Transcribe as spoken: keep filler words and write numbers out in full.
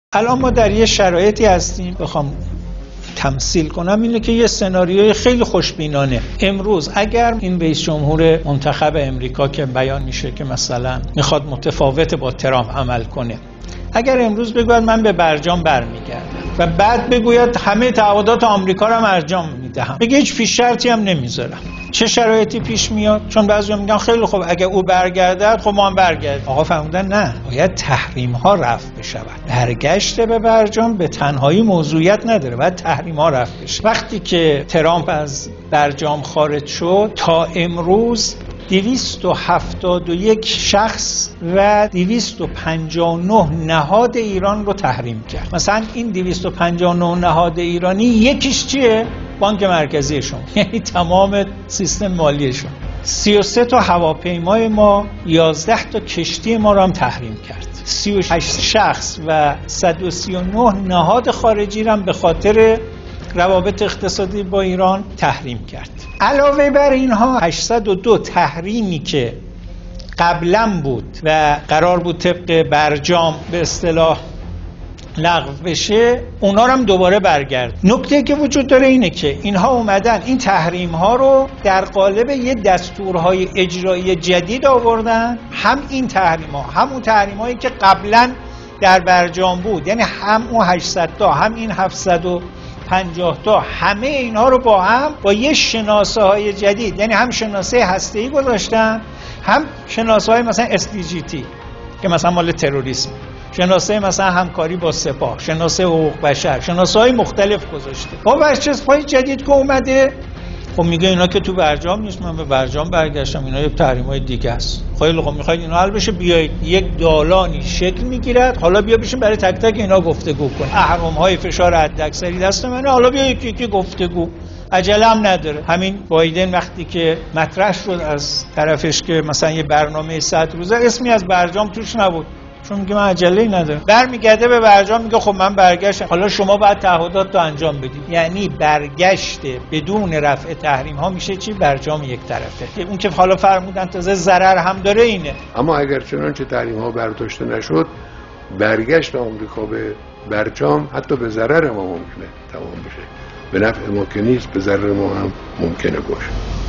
الان ما در یه شرایطی هستیم، بخوام تمثیل کنم اینه که یه سناریوی خیلی خوشبینانه. امروز اگر این رئیس جمهور منتخب امریکا که بیان میشه که مثلا میخواد متفاوت با ترامپ عمل کنه، اگر امروز بگوید من به برجام برمیگردم و بعد بگوید همه تعهدات آمریکا رو هم انجام میدهم، بگه هیچ پیش شرطی هم نمیذارم، چه شرایطی پیش میاد؟ چون بعضیا میگن خیلی خوب اگه او برگردد خب ما هم برگردیم. آقا فرمودن نه، باید تحریم ها رفع بشود. برگشت به برجام به تنهایی موضوعیت نداره، باید تحریم ها رفع بشه. وقتی که ترامپ از برجام خارج شد تا امروز دویست و هفتاد و یک شخص و دویست و پنجاه و نه نهاد ایران رو تحریم کرد. مثلا این دویست و پنجاه و نه نهاد ایرانی یکیش چیه؟ بانک مرکزیشون، یعنی تمام سیستم مالیشون. سی و سه تا هواپیمای ما، یازده تا کشتی ما رو هم تحریم کرد. سی و هشت شخص و صد و سی و نه نهاد خارجی رو هم به خاطر روابط اقتصادی با ایران تحریم کرد. علاوه بر اینها هشتصد و دو تحریمی که قبلا بود و قرار بود طبق برجام به اصطلاح لغو بشه، اونا رو هم دوباره برگرد. نکته که وجود داره اینه که اینها اومدن این تحریم ها رو در قالب یه دستورهای اجرایی جدید آوردن. هم این تحریم ها همون تحریم هایی که قبلا در برجام بود، یعنی هم اون هشتصد تا هم این هفتصد و پنجاه تا، همه اینها رو با هم با یه شناسه های جدید، یعنی هم شناسه هسته‌ای گذاشتن، هم شناسه های مثلا اس دی جی تی که مثلا مال تروریسم، شناسه مثلا همکاری با سپاه، شناسه حقوق بشر، شناسه های مختلف گذاشته. با برچسب‌های جدید که اومده، خب میگه اینا که تو برجام نیست، من به برجام برگشتم، اینا یه تحریم‌های دیگه است. خیلی خب میخواید اینا حل بشه، بیایید یک دالانی شکل میگیرد، حالا بیا بشین برای تک تک اینا گفتگو کن. اهرم‌های فشار حداکثری دست منه، حالا بیا یکی یکی گفتگو. عجله هم نداره. همین بایدن وقتی که مطرح شد از طرفش که مثلا یه برنامه صد روزه، اسمی از برجام توش نبود، چون میگه من عجله‌ای ندارم. برمیگرده به برجام میگه خب من برگشتم، حالا شما باید تعهدات رو انجام بدید. یعنی برگشت بدون رفع تحریم ها میشه چی؟ برجام یک طرفه. اون که حالا فرمودن تازه ضرر هم داره اینه. اما اگر چنانچه تحریم ها برداشته نشد، برگشت آمریکا به برجام حتی به ضرر ما ممکنه تمام بشه. به نفع ما که نیست، به ضرر ما هم ممکنه باشه.